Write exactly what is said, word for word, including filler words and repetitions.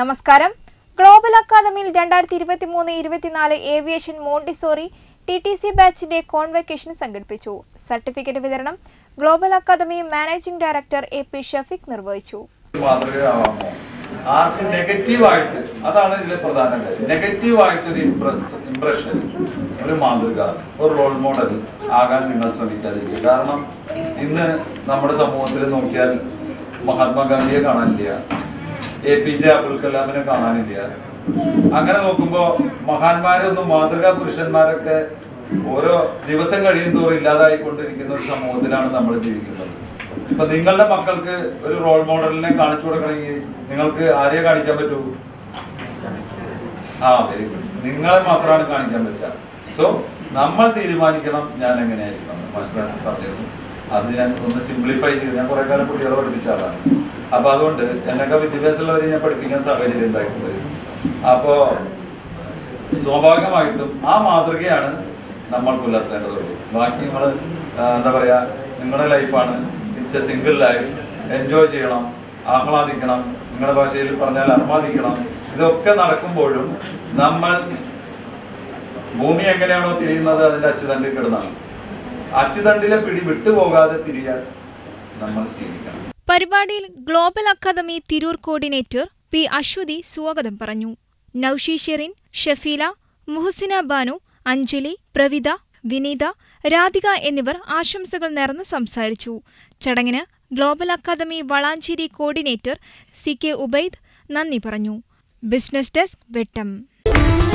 നമസ്കാരം. ഗ്ലോബൽ അക്കാദമിയിൽ രണ്ടായിരത്തി ഇരുപത്തി മൂന്ന് ഇരുപത്തിനാല് aviation Montessori T T C ബാച്ചിന്റെ കോൺവെക്കേഷൻ സംഘടിപ്പിച്ചു. സർട്ടിഫിക്കറ്റ് വിതരണം global academy managing director A P Shafeeq നിർവഹിച്ചു. ആർക്ക് നെഗറ്റീവായിട്ട്, അതാണ് ഇതിലെ പ്രധാന കാര്യം. നെഗറ്റീവായിട്ടൊരു ഇംപ്രസ് ഇംപ്രഷൻ ഒരു മാതൃക, ഒരു റോൾ മോഡൽ ആകാൻ നിങ്ങൾ ശ്രമിക്കാതിരിക്കുക. കാരണം ഇന്ന് നമ്മുടെ സമൂഹത്തിൽ നോക്കിയാൽ മഹാത്മാഗാന്ധിയെ കാണാനില്ല, എ പി ജെ അബ്ദുൽ കലാമിനെ കാണാനില്ല. അങ്ങനെ നോക്കുമ്പോൾ മഹാന്മാരൊന്നും മാതൃകാ പുരുഷന്മാരൊക്കെ ഓരോ ദിവസം കഴിയും തോറും ഇല്ലാതായിക്കൊണ്ടിരിക്കുന്ന ഒരു സമൂഹത്തിലാണ് നമ്മൾ ജീവിക്കുന്നത്. ഇപ്പൊ നിങ്ങളുടെ മക്കൾക്ക് ഒരു റോൾ മോഡലിനെ കാണിച്ചു കൊടുക്കണമെങ്കിൽ നിങ്ങൾക്ക് ആരെയെ കാണിക്കാൻ പറ്റൂ? ആ വെരി ഗുഡ്, നിങ്ങളെ മാത്രമാണ് കാണിക്കാൻ പറ്റുക. സോ നമ്മൾ തീരുമാനിക്കണം ഞാൻ എങ്ങനെയായിരിക്കണം. മനസ്സിലാക്കി പറഞ്ഞത് അത് ഞാൻ ഒന്ന് സിംപ്ലിഫൈ ചെയ്ത്, ഞാൻ കുറെ കാലം കുട്ടികളെ പഠിപ്പിച്ച ആളാണ്. അപ്പൊ അതുകൊണ്ട് എന്നൊക്കെ വിദ്യാഭ്യാസമുള്ളവരെ ഞാൻ പഠിപ്പിക്കാൻ സാഹചര്യം ഉണ്ടായിട്ടുണ്ട്. അപ്പോ സ്വാഭാവികമായിട്ടും ആ മാതൃകയാണ് നമ്മൾ പുലർത്തേണ്ടതുള്ളൂ. ബാക്കി നിങ്ങൾ എന്താ പറയാ, നിങ്ങളുടെ ലൈഫാണ്, it's a single life. Enjoy ചെയ്യണം, ആഹ്ലാദിക്കണം, നിങ്ങളുടെ ഭാഷയിൽ പറഞ്ഞാൽ ആഹ്ലാദിക്കണം. ഇതൊക്കെ നടക്കുമ്പോഴും നമ്മൾ ഭൂമി എങ്ങനെയാണോ തിരിയുന്നത് അതിന്റെ അച്ചുതണ്ടിൽ കിടന്നാണ്. അച്ചുതണ്ടിലെ പിടി വിട്ടുപോകാതെ തിരിയാൻ നമ്മൾ ശീലിക്കണം. പരിപാടിയിൽ global academy Tirur coordinator P Aswathi സ്വാഗതം പറഞ്ഞു. നൌഷി ഷെറിൻ, ഷഫീല, മുഹസിന ബാനു, അഞ്ജലി, പ്രവിത, വിനീത, രാധിക എന്നിവർ ആശംസകൾ നേർന്ന് സംസാരിച്ചു. ചടങ്ങിന് global academy Valanchery coordinator C K Ubaid നന്ദി പറഞ്ഞു. ബിസിനസ് ഡെസ്ക് വെട്ടം.